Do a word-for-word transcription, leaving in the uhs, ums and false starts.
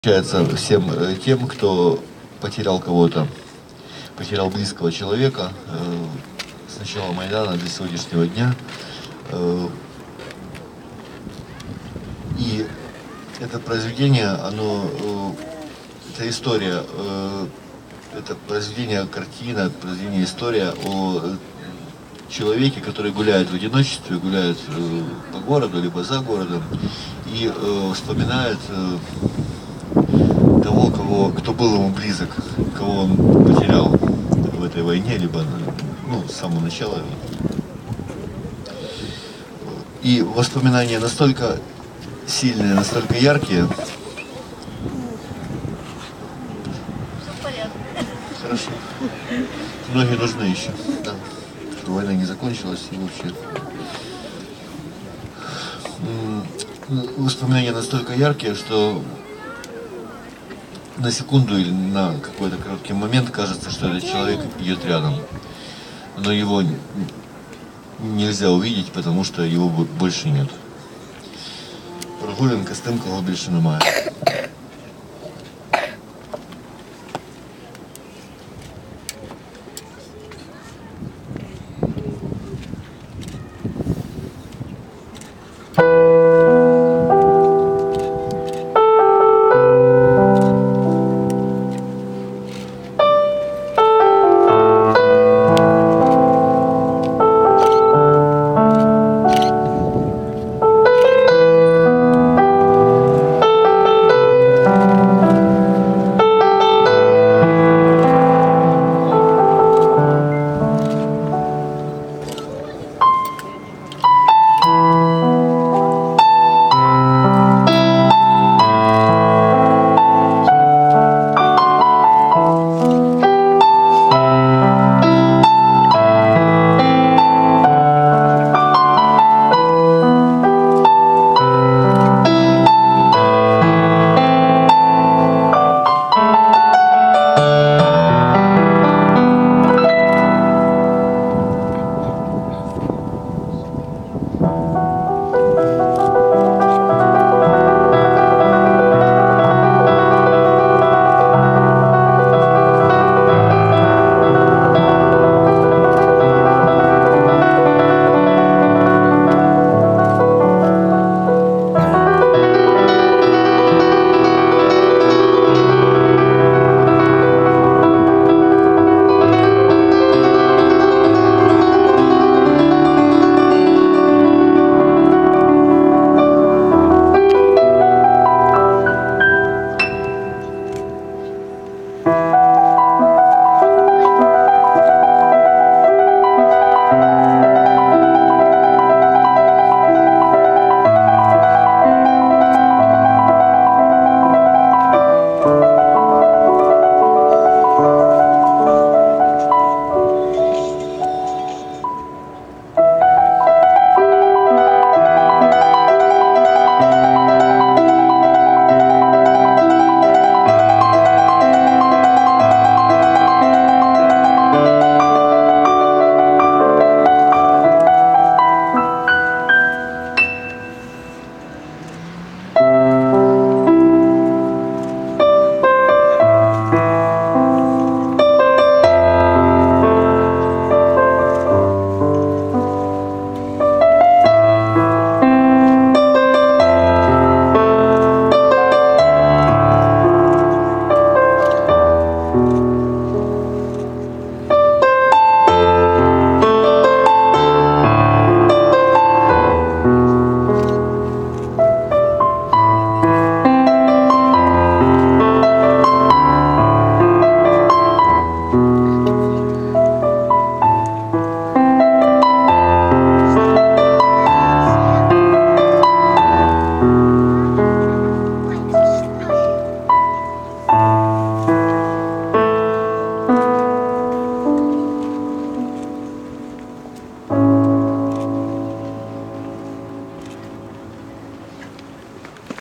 Получается всем э, тем, кто потерял кого-то, потерял близкого человека э, с начала Майдана до сегодняшнего дня. Э, и это произведение, оно, э, это история, э, это произведение, картина, произведение, история о человеке, который гуляет в одиночестве, гуляет э, по городу, либо за городом, и э, вспоминает э, того, кого, кто был ему близок, кого он потерял в этой войне, либо ну, с самого начала. И воспоминания настолько сильные, настолько яркие. Хорошо. Многие нужны еще. Да. Чтобы война не закончилась и вообще. Воспоминания настолько яркие, что на секунду или на какой-то короткий момент кажется, что этот человек идет рядом. Но его нельзя увидеть, потому что его больше нет. Прогулянка з тим, кого більше немає.